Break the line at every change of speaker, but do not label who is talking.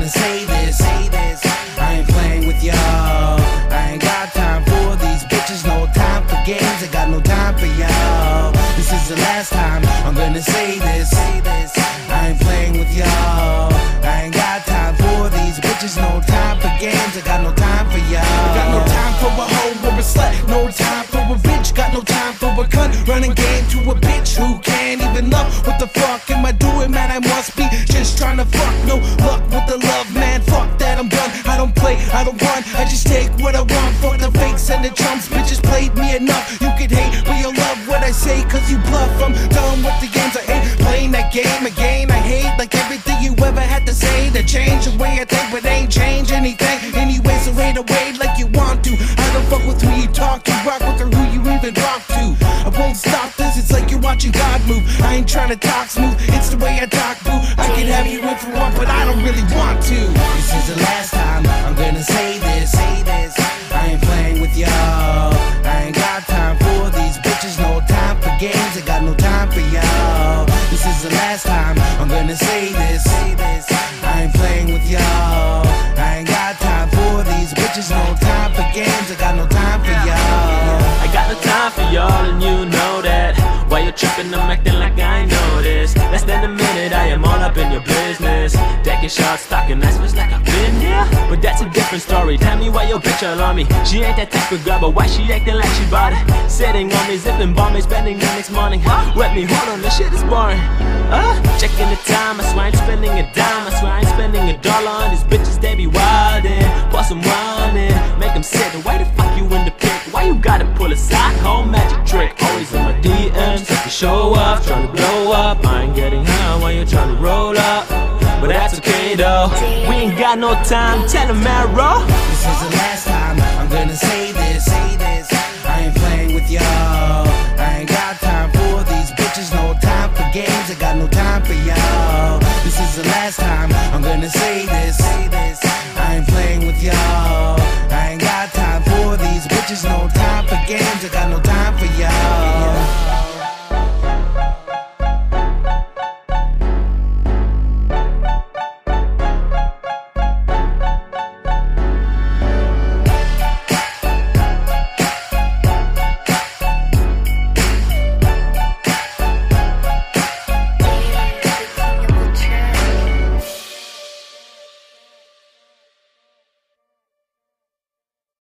gonna say this. I ain't playing with y'all. I ain't got time for these bitches, no time for games. I got no time for y'all. This is the last time I'm gonna say this. I ain't playing with y'all. I ain't got time for these bitches, no time for games. I got no time for y'all. I got no time for a hoe or a slut, no time for a bitch. Got no time for a cunt, running game to a bitch who can't even love. What the fuck am I doing, man? I must be just trying to fuck. No luck with the love, man. Fuck that, I'm done. I don't play, I don't run. I just take what I want. Fuck the fakes and the trumps. Bitches played me enough. You could hate, but you'll love what I say, cause you bluff. I'm done with the games. I hate playing that game again. I hate like everything you ever had to say to change the way I think, but ain't change anything. Anyway, so hate away like you want to. I don't fuck with who you talk to, rock with or who you even rock to. I won't stop this, it's like you're watching God move. I ain't trying to talk smooth, it's the way I talk, boo. I can have you in for one, but I don't really want to. This is the last time I'm gonna say this. I ain't playing with y'all. I ain't got time for these bitches, no time for games. I got no time for y'all. This is the last time I'm gonna say this. I ain't playing with y'all. I ain't got time for these bitches, no time for games. I got no time for y'all.
I got no time for y'all, and you know that. Why you tripping? I'm acting like I ain't noticed. Less than a minute, I am all up in your business. Taking shots, talking nice, feels like I've been here. But that's a different story. Tell me why your bitch all on me. She ain't that type of girl, but why she acting like she bought it? Sitting on me, zipping bomb me, spending the next morning. Let me hold on, this shit is boring. Checking the time, I swear I ain't spending a dime. I swear I ain't spending $1 on these bitches, they be wildin'. Pour some wine in, make them sit. Why the fuck you in the pic? Why you gotta pull a side home magic trick? Always in my DMs, to show off, trying to blow up. I ain't getting high while you're trying to roll up, but that's okay though. We ain't got no time, tell him Arrow.
This is the last time I'm gonna say this. I ain't playing with y'all. I ain't got time for these bitches, no time for games. I got no time for y'all. This is the last time I'm gonna say this. I ain't playing with y'all. I ain't got time for these bitches, no time for games. I got no